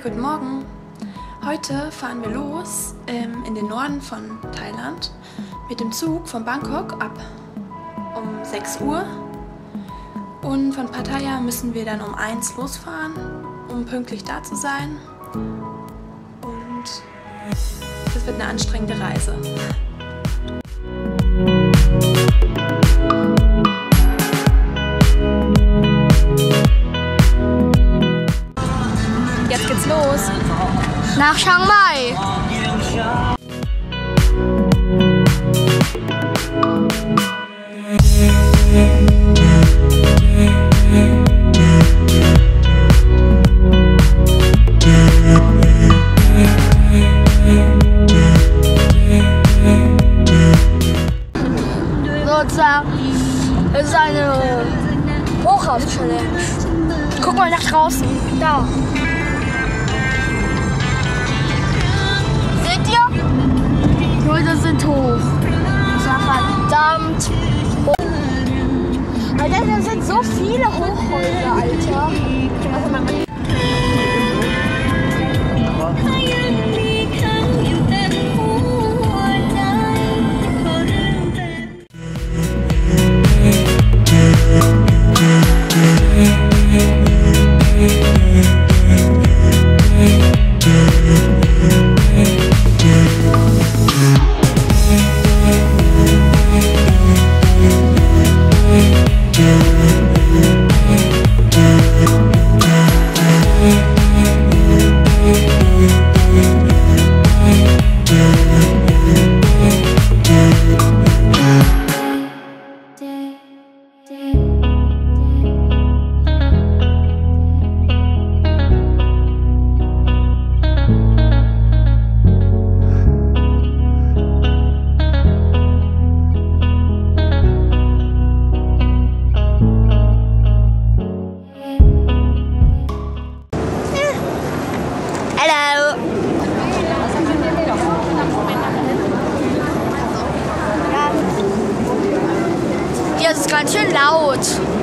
Guten Morgen. Heute fahren wir los in den Norden von Thailand mit dem Zug von Bangkok ab um 6 Uhr. Und von Pattaya müssen wir dann um 1 losfahren, um pünktlich da zu sein. Und das wird eine anstrengende Reise. Jetzt geht's los. Nach Chiang Mai. Sozusagen, es ist eine Hochhaus-Challenge. Guck mal nach draußen. Da. Seht ihr? Die Häuser sind hoch. Das ist ja verdammt hoch. Alter, da sind so viele Hochhäuser, Alter. Hier ist es ganz schön laut.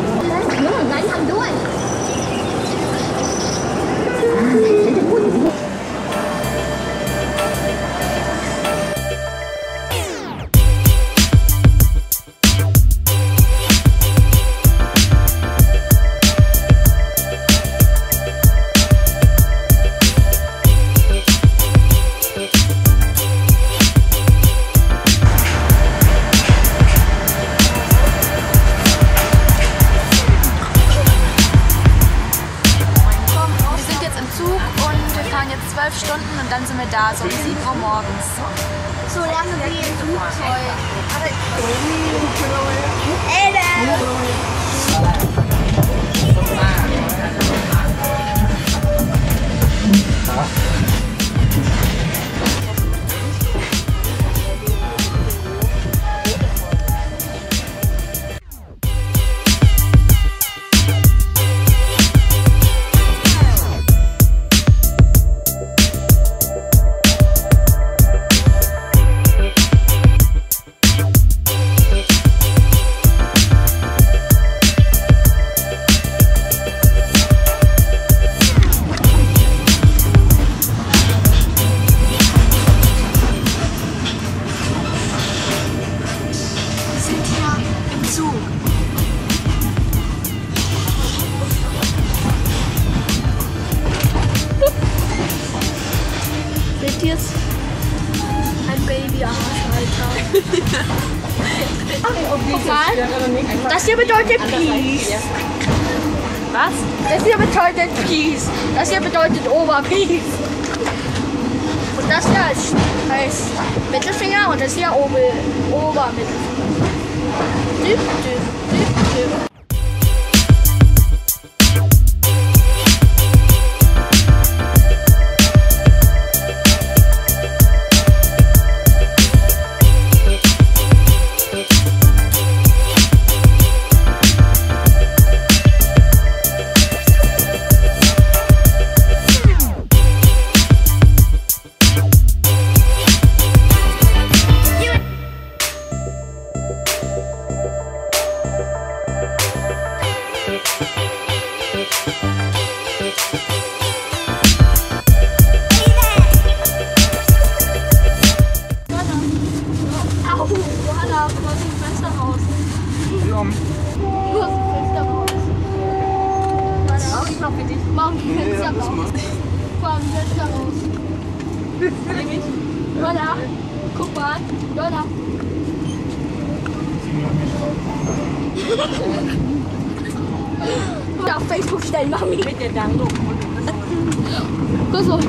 Jetzt 12 Stunden und dann sind wir da, so um 7 Uhr morgens. So lange wie im Flugzeug. Seht ihr es? Ein Babyarsch, Alter. Das hier bedeutet Peace. Was? Das hier bedeutet Peace. Das hier bedeutet Oberpeace. Und das hier heißt Mittelfinger und das hier Obermittelfinger. Dip, dip, dip, dip. Nur aus dem Fenster raus. Mach ich mal für dich. Mach ein Fenster raus. Fahr ein Fenster raus. Lola, guck mal. Lola. Auf Facebook stellen, Mami. Mit der Dank. Guck so.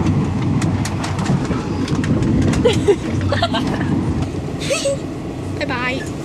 Bye bye.